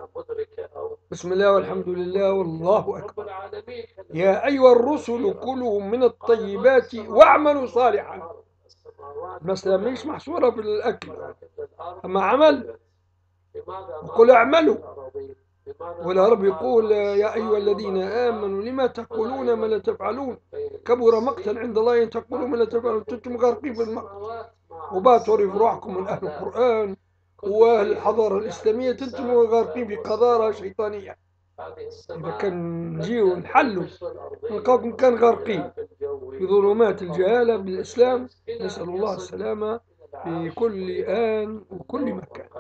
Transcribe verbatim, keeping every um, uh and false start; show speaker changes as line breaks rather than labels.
بسم الله والحمد لله والله أكبر. يا أيها الرسل كلوا من الطيبات واعملوا صالحا. المسألة مش محصورة في الأكل، أما عمل. وقل اعملوا. والرب يقول يا أيها الذين آمنوا لما تقولون ما لا تفعلون، كبر مقتا عند الله أن تقولوا ما لا تفعلون. أنتم غارقين في المقت، وباتوا روحكم من أهل القرآن وأهل الحضارة الإسلامية، أنتم غارقين في قذارة شيطانية. إذا كان نجيو نحلوا نلقاكم كان غارقين في ظلمات الجهالة بالإسلام. نسأل الله السلامة في كل آن وكل مكان.